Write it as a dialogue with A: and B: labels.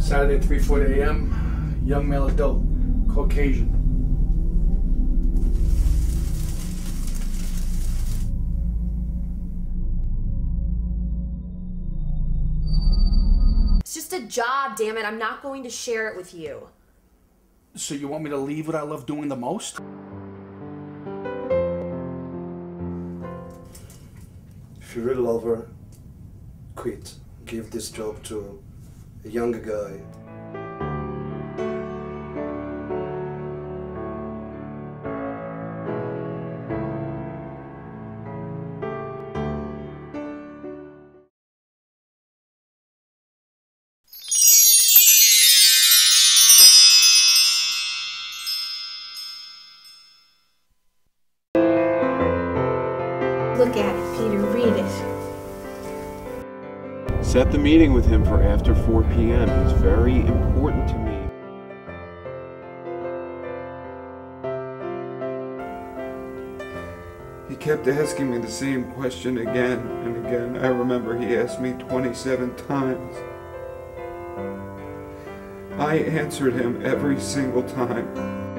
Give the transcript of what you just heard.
A: Saturday, 3:40 a.m. Young male adult, Caucasian.
B: It's just a job, damn it. I'm not going to share it with you.
A: So you want me to leave what I love doing the most?
C: If you really love her, quit. Give this job to a younger guy.
D: Look at it, Peter. Read it.
E: Set the meeting with him for after 4 p.m. He's very important to me.
F: He kept asking me the same question again and again. I remember he asked me 27 times. I answered him every single time.